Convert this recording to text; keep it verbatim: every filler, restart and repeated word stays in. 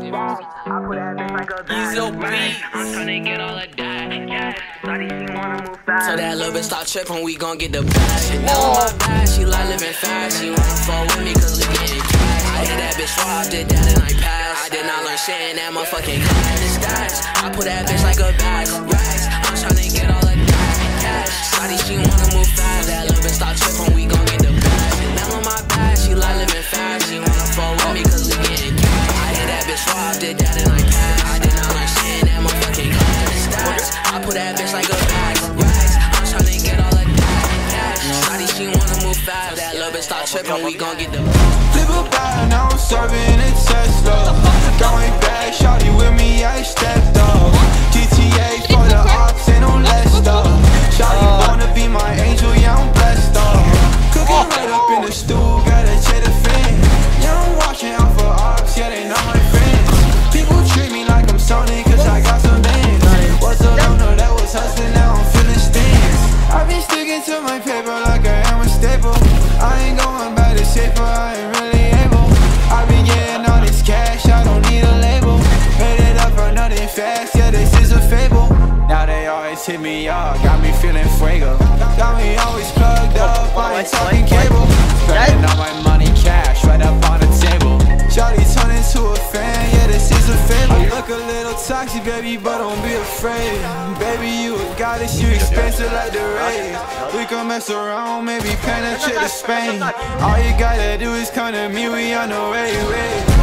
Easy on beats. I'm tryna get all of that. So that little bitch stop trippin', we gon' get the bag. Chanel on my back, she like living fast. She wanna fall with me cause we getting cash. I hit that bitch raw, did that and I passed. I did not learn shit in that motherfucking class. It's stats, I put that bitch like a bag. Racks, I'm tryna get all of that cash. Shawty, she wanna move fast. That little bitch stop trippin', we gon' get the bag. Chanel on my back, she like living fast. She wanna fall with me cause we getting cash. I hit that bitch raw, did that and I passed. I did not learn shit in that motherfucking class. It's stats, I put that bitch like a bag. Racks, I'm tryna get all of that cash. Shawty, she wanna move fast. That little bitch stop trippin', we gon' get the flip a bag, now I'm serving a Tesla. Going back, shawty with me, I stepped up. G T A for the ops and I'm lessed up. Shawty wanna be my angel, yeah, I'm blessed up. Cooking right up in the stool, gotta check the fan. Yeah, I'm watching out for ops, yeah, they not my friends. People treat me like I'm Sony, cause I got some bands. Was a loner that was hustling, now I'm feeling stands. I've been sticking to my paper like I am a staple. I ain't going back to safer, I ain't really able. I been getting all this cash, I don't need a label. Made it up for nothing fast, yeah, this is a fable. Now they always hit me up, got me feeling fuego. Got me always plugged up, I ain't talking cable. Spending all my money cash, right up on the table. Shawty turn into a fan, yeah, this is a fable. I look a little toxic, baby, but don't be afraid. Baby, you a goddess, you expensive like the rays. We can mess around, maybe paint a trip to Spain. All you gotta do is come to me, we on the way, way.